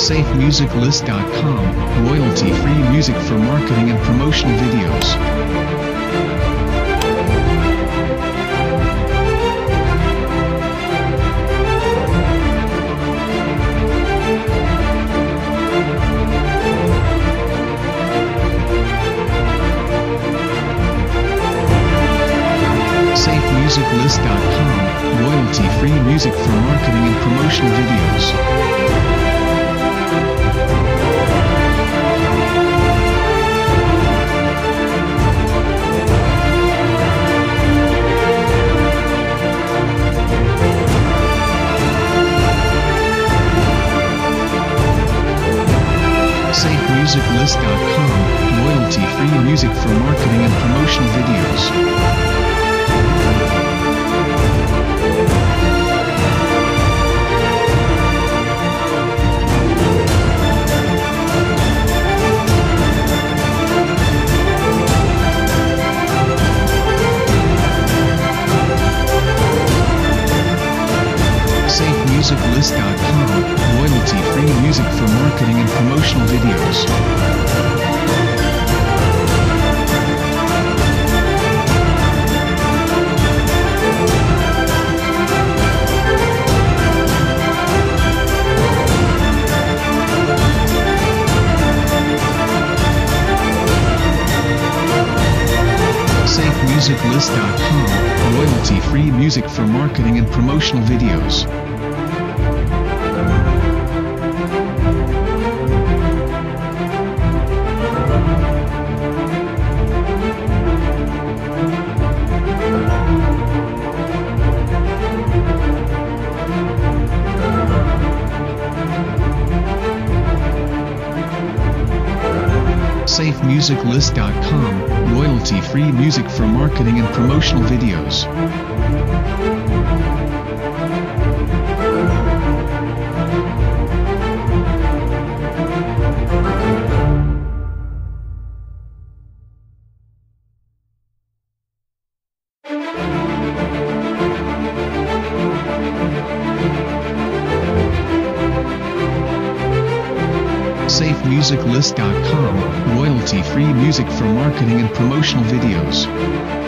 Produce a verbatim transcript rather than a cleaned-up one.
safe music list dot com, royalty-free music for marketing and promotional videos. safe music list dot com, royalty-free music for marketing and promotional videos. safe music list dot com, royalty-free music for marketing and promotional videos. safe music list dot com, royalty-free music for marketing and promotional videos. safe music list dot com, royalty-free music for marketing and promotional videos. safe music list dot com, royalty-free music for marketing and promotional videos. safe music list dot com, royalty-free music for marketing and promotional videos.